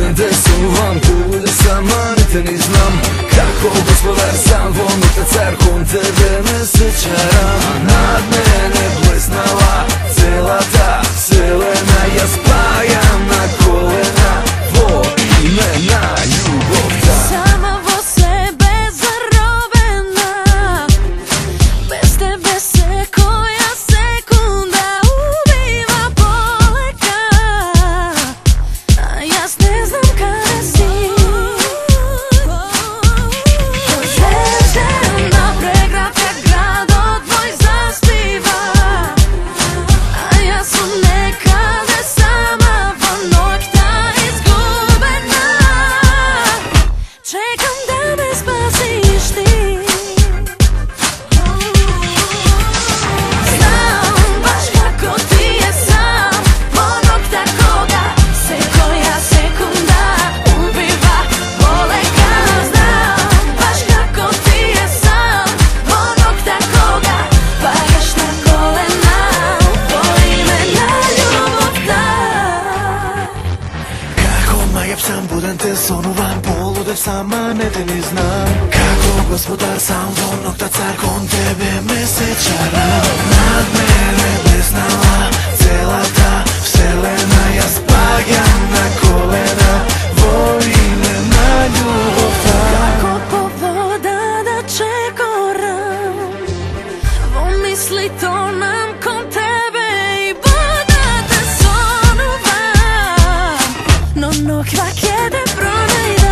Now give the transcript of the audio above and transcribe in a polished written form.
budem te sunovan, polude sama, niti ni znam kako gospodar sam, volnuta carkom tebe me sećaram. A nad mene blesnala cela ta selena, ja spajam na kolena, vo imena Ljubovta. Sama vo sebe zarobena, bez tebe se koja sekunda ubiva poleka, a ja ne znam kada si. Zvezdana pregrada grado tvoj zaspiva, a ja sam nekada sama vo nokta izgubena. Čekam da me spasiš ti. Znam baš kako ti je sam, onog takoga se koja sekunda ubiva poleka. Znam baš kako ti je sam, onog takoga pagaš na kolena, to imena Ljubovta. Kako majep sam, budem te sonovan, polude sama, ne te ni znam kako gospodar sam, volnokta carkom tebe me sećaram. Nad mene blesnala cela ta selena, ja spajam na kolena, vo imena Ljubovta. Kako povoda da čekoram, vo misli to nam kon tebe i boda te sonovam, no kvak jede pronajde.